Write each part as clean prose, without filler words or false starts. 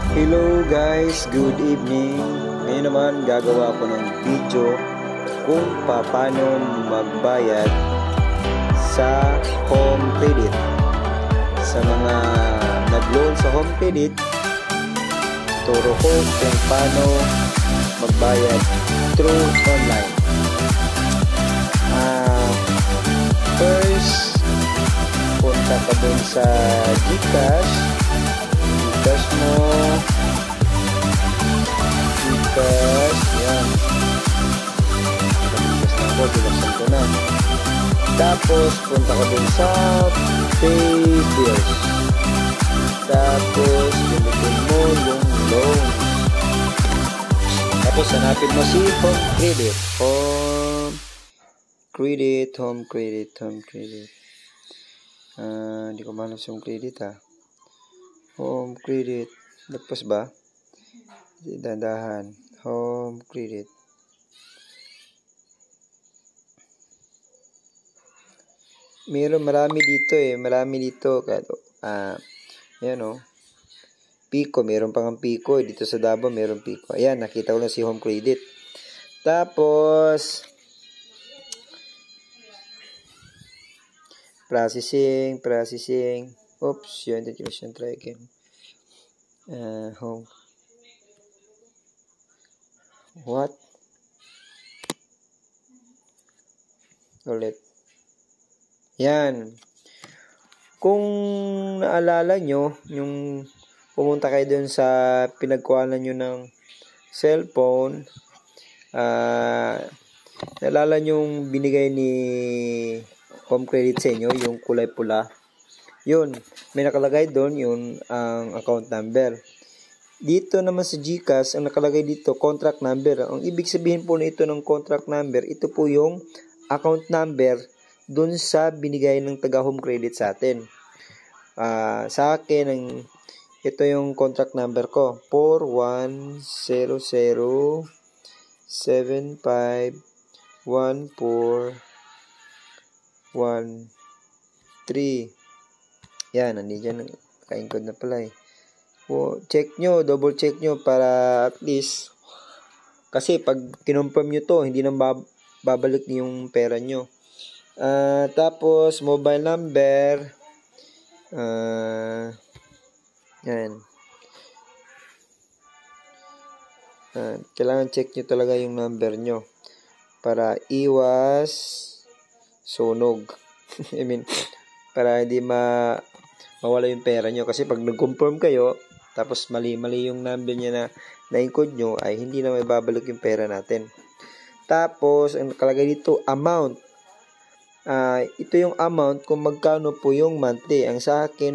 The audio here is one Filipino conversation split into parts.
Hello guys, good evening. Ngayon naman gagawa ko ng video kung paano magbayad sa home credit. Sa mga nag-loan sa home credit, turo ko kung paano magbayad through online. First, punta ka dun sa GCash mo, GCash, yan. Binuksan ko na. Tapos, punta ka dun sa Pay Bills. Tapos, pilitin mo yung loan. Tapos, hanapin mo si Home Credit. Home Credit. Hindi ko malas yung credit Home Credit. Lagpas ba? Dandahan. Home Credit. Marami dito. Ayan Pico. Meron pang ang Pico. Dito sa Davao, meron Pico. Ayan, nakita ko na si Home Credit. Tapos, processing. Oops, yun. Try again. Home. What? Ulit. Yan. Kung naalala nyo, yung pumunta kayo dun sa pinagkuhanan nyo ng cellphone, naalala nyo yung binigay ni Home Credit sa inyo, yung kulay pula. Yun, may nakalagay doon yung ang account number. Dito naman sa GCash, ang nakalagay dito, contract number. Ang ibig sabihin po nito ng contract number, ito po yung account number doon sa binigay ng taga Home Credit sa atin. Sa akin, ito yung contract number ko, 4100751413. Yan, nandiyan, naka-encode na pala double check nyo para at least, kasi pag kinonfirm nyo to, hindi nang babalik yung pera nyo. Tapos, mobile number, yan. Kailangan check nyo talaga yung number nyo para iwas sunog. Para hindi mawala yung pera nyo. Kasi pag nag-confirm kayo, tapos mali yung number niya na na-encode nyo, ay hindi na may babalik yung pera natin. Tapos, ang nakalagay dito, amount. Ito yung amount kung magkano po yung monthly. Ang sa akin,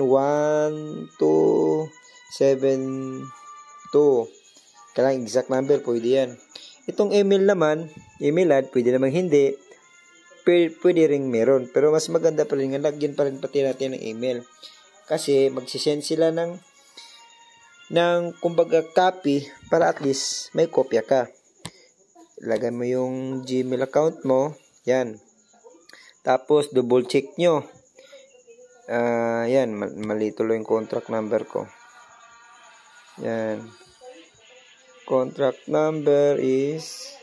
1272. Kailangan exact number, pwede yan. Itong email ad, pwede namang hindi. Pwede ring meron. Pero mas maganda pa rin nga, lagyan pa rin pati natin ng email. Kasi magsisend sila ng kumbaga copy para at least may kopya ka. Lagay mo yung Gmail account mo. Yan. Tapos double check nyo. Yan. Mali tuloy yung contract number ko. Yan. Contract number is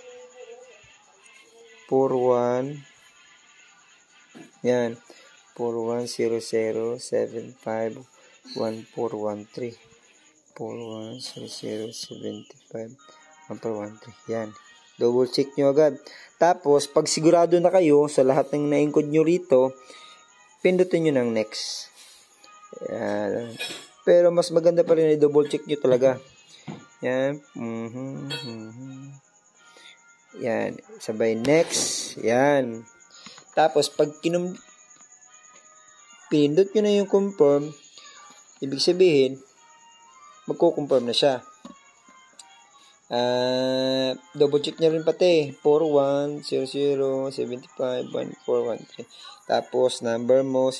41. Yan. 4100751413. 4100751413. Yan. Double check nyo agad. Tapos, pag sigurado na kayo sa lahat ng na-encode nyo rito, pindutin nyo ng next. Yan. Pero mas maganda pa rin i-double check nyo talaga. Yan. Yan. Sabay next. Yan. Tapos, pag pinindot nyo na yung confirm, ibig sabihin, magko-confirm na siya. Double check nyo rin pati, 4100751413. Tapos, number mo,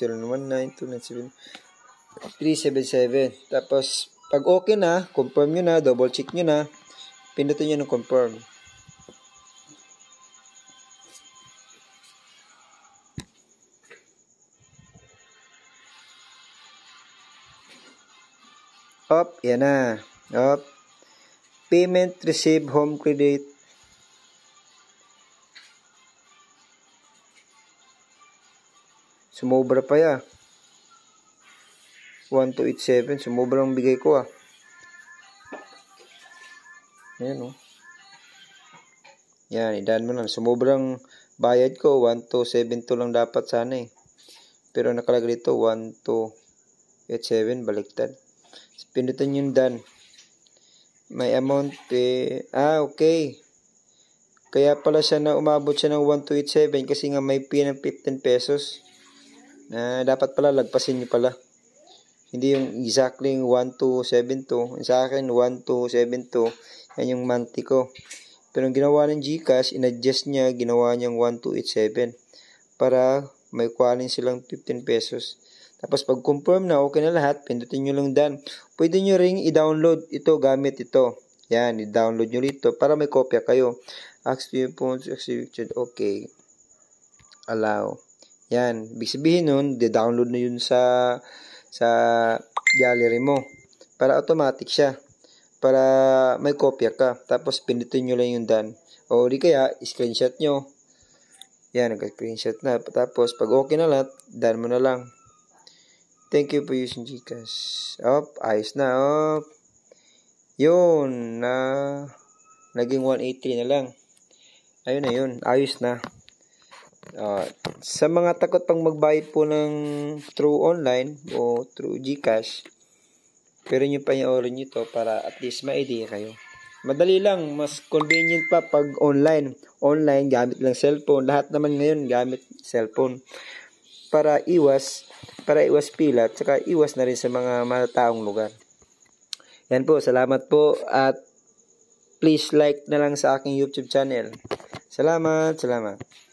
0192973777. Tapos, pag okay na, confirm nyo na, double check nyo na, pindutin nyo ng confirm. Yan na. Payment receive home credit. Sumobra pa ya. 1287. Sumobra ang bigay ko Ayan Yan, idaan mo lang. Sumobrang bayad ko. 1272 lang dapat sana Pero nakalagay dito 1287. Baliktad. Pindutin yung done. May amount okay. Kaya pala siya na umabot siya ng 1287 kasi nga may fee ng 15 pesos. Dapat pala lagpasin niyo pala. Hindi yung exactly 1272. Sa akin 1272. Yan yung monthly ko. Pero ang ginawa ng GCash, in-adjust niya, ginawa niyang 1287 para may kuhanin silang 15 pesos. Tapos pag confirm na okay na lahat, pindutin nyo lang done. Pwede nyo ring i-download ito gamit ito. Yan, i-download nyo rito para may kopya kayo. Active phones, activate, okay. Allow. Yan, ibig sabihin nun, di-download na yun sa gallery mo. Para automatic siya. Para may kopya ka. Tapos pindutin nyo lang yung done. O di kaya, screenshot nyo. Yan, nag-screenshot na. Tapos pag okay na lahat, done mo na lang. Thank you for using GCash. Ayos na. Yun. Naging 180 na lang. Ayun na yun. Ayos na. Sa mga takot pang magbayad po ng through online o through GCash, pero nyo pa yung nyo to para at least may idea kayo. Madali lang. Mas convenient pa pag online. Online, gamit lang cellphone. Lahat naman ngayon gamit cellphone. Para iwas pila at saka iwas na rin sa mga matataong lugar. Yan po, salamat po at please like na lang sa aking YouTube channel. Salamat.